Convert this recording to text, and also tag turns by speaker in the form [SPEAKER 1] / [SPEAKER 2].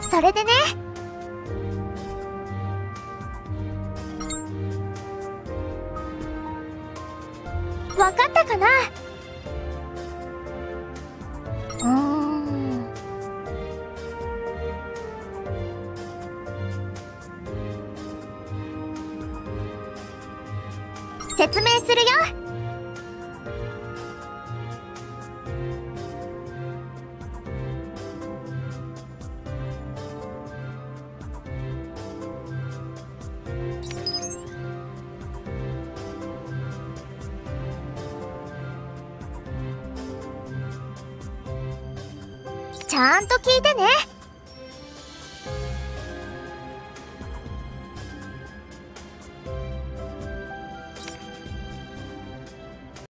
[SPEAKER 1] それでね。わかったかな？説明するよ。ちゃんと聞いてね。